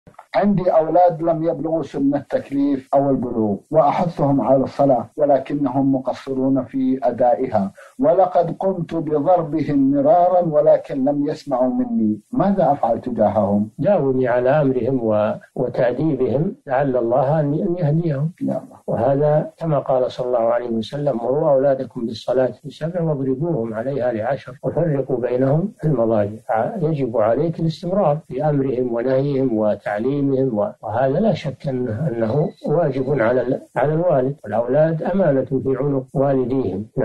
عندي أولاد لم يبلغوا سن التكليف أو البلوغ، وأحثهم على الصلاة ولكنهم مقصرون في أدائها، ولقد قمت بضربهم مرارا ولكن لم يسمعوا مني، ماذا أفعل تجاههم؟ داومي على أمرهم وتأديبهم لعل الله أن يهديهم. وهذا كما قال صلى الله عليه وسلم: مروا أولادكم بالصلاة ل7 واضربوهم عليها ل10 وفرقوا بينهم في المضاجع. يجب عليك الاستمرار في أمرهم ونهيهم وتعليمهم، وهذا لا شك أنه واجب على الوالد، والأولاد أمانة في عنق والديهم.